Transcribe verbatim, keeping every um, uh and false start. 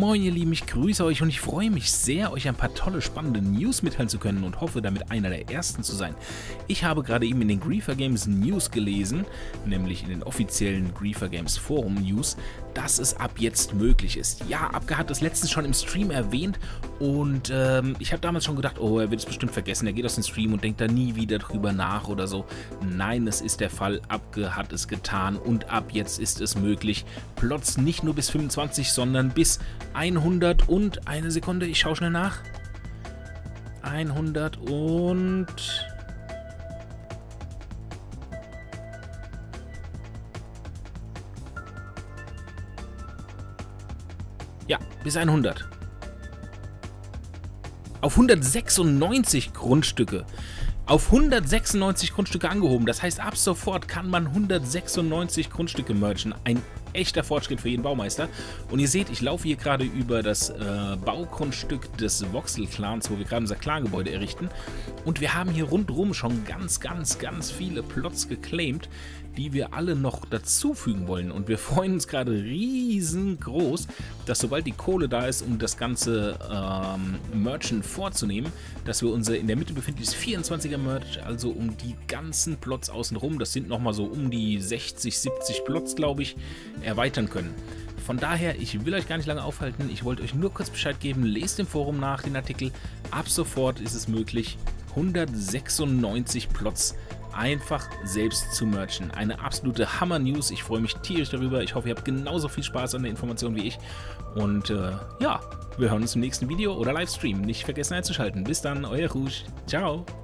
Moin ihr Lieben, ich grüße euch und ich freue mich sehr, euch ein paar tolle, spannende News mitteilen zu können und hoffe, damit einer der ersten zu sein. Ich habe gerade eben in den Griefer Games News gelesen, nämlich in den offiziellen Griefer Games Forum News, dass es ab jetzt möglich ist. Ja, Abge hat das letztens schon im Stream erwähnt und ähm, ich habe damals schon gedacht, oh, er wird es bestimmt vergessen, er geht aus dem Stream und denkt da nie wieder drüber nach oder so. Nein, es ist der Fall, Abge hat es getan und ab jetzt ist es möglich, Plots nicht nur bis fünfundzwanzig, sondern bis hundert und eine Sekunde, ich schaue schnell nach. hundert und ja, bis hundert. Auf hundertsechsundneunzig Grundstücke. Auf hundertsechsundneunzig Grundstücke angehoben. Das heißt, ab sofort kann man hundertsechsundneunzig Grundstücke merchen. Ein echter Fortschritt für jeden Baumeister. Und ihr seht, ich laufe hier gerade über das äh, Baugrundstück des Voxel-Clans, wo wir gerade unser Clan-Gebäude errichten. Und wir haben hier rundherum schon ganz, ganz, ganz viele Plots geclaimed, die wir alle noch dazufügen wollen. Und wir freuen uns gerade riesengroß, dass sobald die Kohle da ist, um das ganze ähm, Merchant vorzunehmen, dass wir unser in der Mitte befindliches vierundzwanziger Merch, also um die ganzen Plots außenrum, das sind nochmal so um die sechzig, siebzig Plots, glaube ich, erweitern können. Von daher, ich will euch gar nicht lange aufhalten, ich wollte euch nur kurz Bescheid geben, lest im Forum nach den Artikel. Ab sofort ist es möglich, hundertsechsundneunzig Plots einfach selbst zu merchen. Eine absolute Hammer-News. Ich freue mich tierisch darüber. Ich hoffe, ihr habt genauso viel Spaß an der Information wie ich. Und äh, ja, wir hören uns im nächsten Video oder Livestream. Nicht vergessen einzuschalten. Bis dann, euer Rouge. Ciao.